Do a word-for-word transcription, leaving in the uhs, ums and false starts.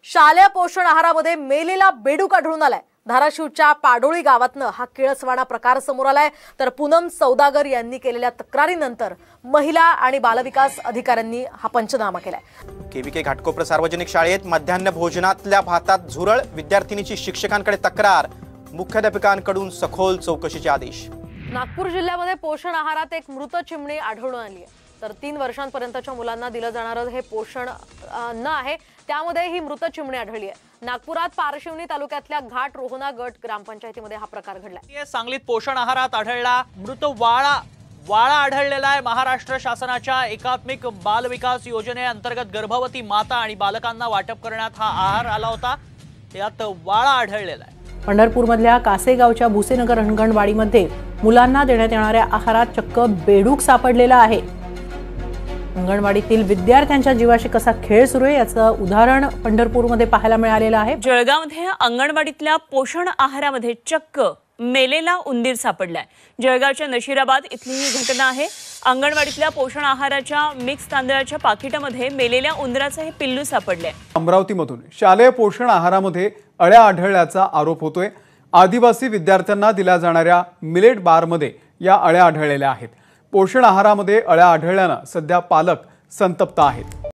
शालेय पोषण आहारामध्ये मेलेला बेडूक आढळून आलाय। धाराशिवच्या पाडोळी गावातनं हा किळसवाणा प्रकार समोर आलाय। तर पूनम सौदागर यांनी केलेल्या तक्रारीनंतर महिला आणि बालविकास अधिकाऱ्यांनी हा पंचनामा केलाय। केव्हीके घाटकोपर सार्वजनिक शाळेत मध्यान्ह भोजनातल्या भातात झुरळ, विद्यार्थिनीची शिक्षकांकडे तक्रार, मुख्याध्यापकांकडून सखोल चौकशीचे आदेश। नागपूर जिल्ह्यामध्ये पोषण आहारात एक मृत चिमणी आढळून आली आहे। तर तीन वर्षांपर्यंतच्या मुलांना दिलं जाणारं हे पोषण अन्न आहे, त्यामध्ये ही मृत चिमणी आढळली आहे। नागपुरात पारशिवनी तालुक्यातल्या घाट रोहना गट ग्रामपंचायतीमध्ये हा प्रकार घडलाय। सांगलीत पोषण आहारात आढळला मृत वाळा वाळा आढळलेला आहे। महाराष्ट्र शासनाच्या एकात्मिक बाल विकास योजनेअंतर्गत गर्भवती माता आणि बालकांना वाटप करण्यात हा आहार आला होता, त्यात वाळा आढळलेला आहे। पंढरपूरमधल्या कासेगावच्या भुसेनगर अंगणवाडीमध्ये मुलांना देण्यात येणाऱ्या आहारात चक्क बेडूक सापडलेला आहे। अंगणवाडीतील विद्यार्थ्यांच्या जीवाशी कसा खेळ सुरू आहे याचं उदाहरण पंढरपूरमध्ये पाहायला मिळालेलं आहे। जळगावमध्ये अंगणवाडीतल्या पोषण आहारामध्ये चक्क मेलेला उंदीर सापडलाय। जळगावच्या नशिराबाद इथली ही घटना आहे। अंगणवाडीतल्या पोषण आहाराच्या मिक्स तांदळाच्या पाकिटामध्ये मेलेल्या उंदराचं हे पिल्लू सापडलंय। अमरावतीमधून शालेय पोषण आहारामध्ये अळ्या आढळल्याचा आरोप होतोय। आदिवासी विद्यार्थ्यांना दिल्या जाणाऱ्या मिलेट बारमध्ये या अळ्या आढळलेल्या आहेत। पोषण आहारामध्ये अळ्या आढळल्यानं सध्या पालक संतप्त आहेत।